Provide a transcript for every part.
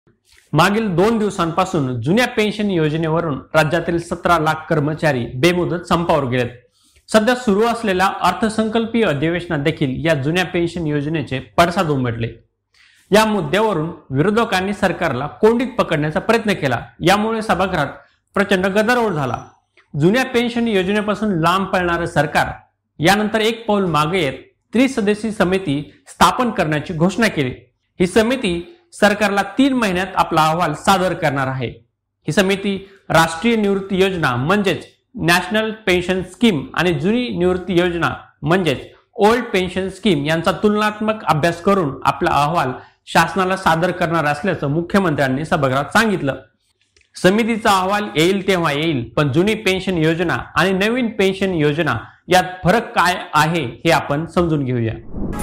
मागील 2 दिवसांपासून जुन्या पेन्शन योजनेवरून राज्यातील 17 लाख कर्मचारी बेमुदत संपावर गेलेत। सध्या सुरू असलेल्या अर्थसंकल्पीय अधिवेशनात देखील या जुन्या पेन्शन योजनेचे पडसाद उमटले। या मुद्द्यावरून विरोधकांनी सरकारला कोंडीत पकडण्याचा प्रयत्न केला। यामुळे सभागृहात प्रचंड गदारोळ झाला। जुन्या पेन्शन योजनेपासून लांब पळणारे सरकार यानंतर एक पाऊल मागे येत त्रिसदस्यीय समिती स्थापन करण्याची घोषणा केली। ही समिती सरकारला 3 महिन्यात आपला अहवाल सादर करणार आहे। ही समिती राष्ट्रीय निवृत्ती योजना म्हणजेच नॅशनल पेन्शन स्कीम आणि जुनी निवृत्ती योजना म्हणजेच ओल्ड पेन्शन स्कीम यांचा तुलनात्मक अभ्यास करून आपला अहवाल शासनाला सादर करणार असल्याचं मुख्यमंत्र्यांनी सभागृहात सांगितलं। समितीचा अहवाल येईल तेव्हा येईल, पण जुनी पेन्शन योजना आणि नवीन पेन्शन योजना यात फरक काय आहे हे आपण समजून घेऊया।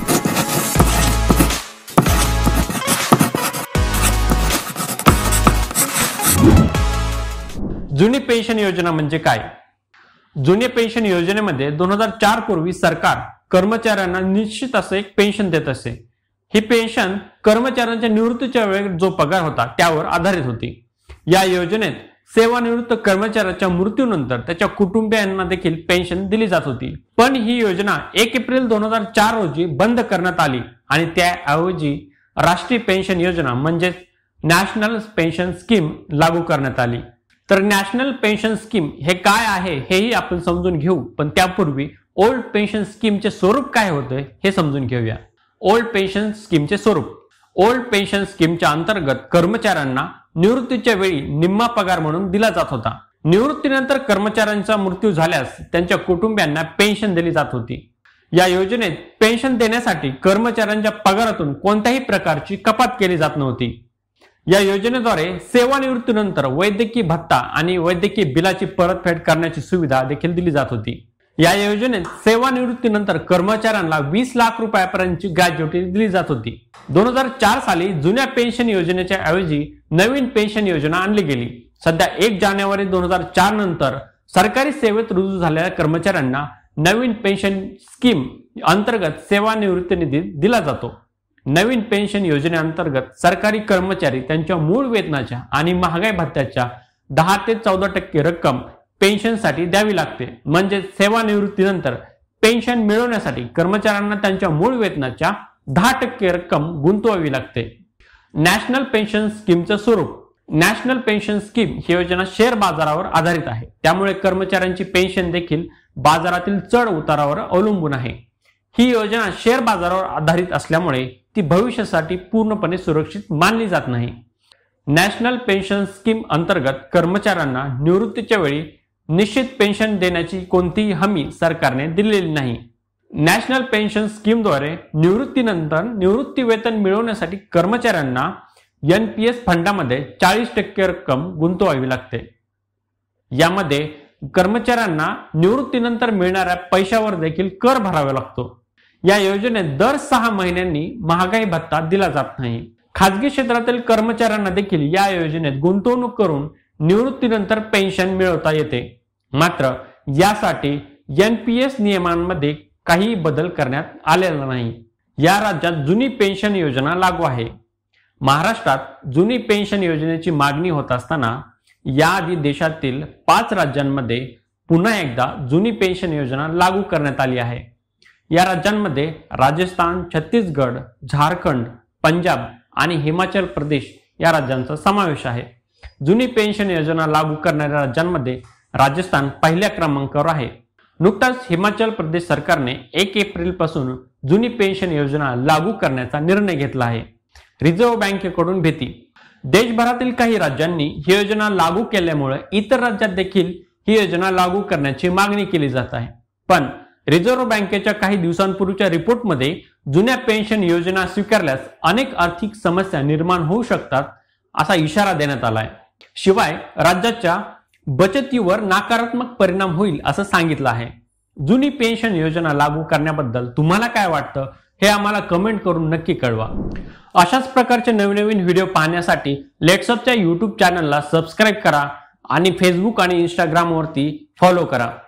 जुनी पेन्शन योजना म्हणजे काय? जुन्या पेन्शन योजनेमध्ये 2004 पूर्वी सरकार कर्मचाऱ्यांना निश्चित असं एक पेन्शन देत असे। ही पेन्शन कर्मचाऱ्यांच्या निवृत्तीच्या वेळी जो पगार होता त्यावर आधारित होती। या योजनेत सेवानिवृत्त कर्मचाऱ्याच्या मृत्यूनंतर त्याच्या कुटुंबियांना देखील पेन्शन दिली जात होती। पण ही योजना 1 एप्रिल 2004 रोजी बंद करण्यात आली आणि त्याऐवजी राष्ट्रीय पेन्शन योजना म्हणजेच नॅशनल पेन्शन स्कीम लागू करण्यात आली। तर नॅशनल पेन्शन स्कीम हे काय आहे हेही आपण समजून घेऊ, पण त्यापूर्वी ओल्ड पेन्शन स्कीमचे स्वरूप काय होते हे समजून घेऊया। ओल्ड पेन्शन स्कीमचे स्वरूप। ओल्ड पेन्शन स्कीमच्या अंतर्गत कर्मचाऱ्यांना निवृत्तीच्या वेळी निम्मा पगार म्हणून दिला जात होता। निवृत्तीनंतर कर्मचाऱ्यांचा मृत्यू झाल्यास त्यांच्या कुटुंबियांना पेन्शन दिली जात होती। या योजनेत पेन्शन देण्यासाठी कर्मचाऱ्यांच्या पगारातून कोणत्याही प्रकारची कपात केली जात नव्हती। या योजनेद्वारे सेवानिवृत्तीनंतर वैद्यकीय भत्ता आणि वैद्यकीय बिलाची परतफेड करण्याची सुविधा देखील दिली जात होती। या योजनेत सेवानिवृत्तीनंतर कर्मचाऱ्यांना 20 लाख रुपयापर्यंतची ग्रॅज्युटी दिली जात होती। 2004 साली जुन्या पेन्शन योजनेच्या ऐवजी नवीन पेन्शन योजना आणली गेली। सध्या 1 जानेवारी 2004 नंतर सरकारी सेवेत रुजू झालेल्या कर्मचाऱ्यांना नवीन पेन्शन स्कीम अंतर्गत सेवानिवृत्ती निधी दिला जातो। नवीन पेन्शन योजनेअंतर्गत सरकारी कर्मचारी त्यांच्या मूळ वेतनाच्या आणि महागाई भत्त्याच्या 10 ते 14% रक्कम पेन्शनसाठी द्यावी लागते। म्हणजे सेवानिवृत्तीनंतर पेन्शन मिळवण्यासाठी कर्मचाऱ्यांना त्यांच्या मूळ वेतनाच्या 10% रक्कम गुंतवावी लागते। नॅशनल पेन्शन स्कीमचं स्वरूप। नॅशनल पेन्शन स्कीम ही योजना शेअर बाजारावर आधारित आहे, त्यामुळे कर्मचाऱ्यांची पेन्शन देखील बाजारातील चढ उतारावर अवलंबून आहे। ही योजना शेअर बाजारावर आधारित असल्यामुळे ती भविष्यासाठी पूर्णपणे सुरक्षित मानली जात नाही। नॅशनल पेन्शन स्कीम अंतर्गत कर्मचाऱ्यांना निवृत्तीच्या वेळी निश्चित पेन्शन देण्याची कोणतीही हमी सरकारने दिलेली नाही। नॅशनल पेन्शन स्कीमद्वारे निवृत्तीनंतर निवृत्ती वेतन मिळवण्यासाठी कर्मचाऱ्यांना NPS फंडामध्ये 40% रक्कम गुंतवावी लागते। यामध्ये कर्मचाऱ्यांना निवृत्तीनंतर मिळणाऱ्या पैशावर देखील कर भरावा लागतो। या योजनेत दर 6 महिन्यांनी महागाई भत्ता दिला जात नाही। खाजगी क्षेत्रातील कर्मचाऱ्यांना देखील या योजनेत गुंतवणूक करून निवृत्तीनंतर पेन्शन मिळवता येते। मात्र यासाठी NPS नियमांमध्ये काही बदल करण्यात आलेला नाही। या राज्यात जुनी पेन्शन योजना लागू आहे। महाराष्ट्रात जुनी पेन्शन योजनेची मागणी होत असताना याआधी देशातील 5 राज्यांमध्ये पुन्हा एकदा जुनी पेन्शन योजना लागू करण्यात आली आहे। या राज्यांमध्ये राजस्थान, छत्तीसगड, झारखंड, पंजाब आणि हिमाचल प्रदेश या राज्यांचा समावेश आहे। जुनी पेन्शन योजना लागू करणाऱ्या राज्यांमध्ये राजस्थान पहिल्या क्रमांकावर आहे। नुकताच हिमाचल प्रदेश सरकारने 1 एप्रिल पासून जुनी पेन्शन योजना लागू करण्याचा निर्णय घेतला आहे। रिझर्व्ह बँकेकडून भीती। देशभरातील काही राज्यांनी ही योजना लागू केल्यामुळे इतर राज्यात देखील ही योजना लागू करण्याची मागणी केली जात आहे। पण रिझर्व्ह बँकेच्या काही दिवसांपूर्वीच्या रिपोर्टमध्ये जुन्या पेन्शन योजना स्वीकारल्यास अनेक आर्थिक समस्या निर्माण होऊ शकतात असा इशारा देण्यात आला आहे। शिवाय राज्याच्या बचतीवर नकारात्मक परिणाम होईल असं सांगितलं आहे। जुनी पेन्शन योजना लागू करण्याबद्दल तुम्हाला काय वाटतं हे आम्हाला कमेंट करून नक्की कळवा। अशाच प्रकारचे नवीन व्हिडिओ पाहण्यासाठी लेट्सअपच्या YouTube चॅनलला सबस्क्राइब करा आणि फेसबुक आणि इंस्टाग्राम वरती फॉलो करा।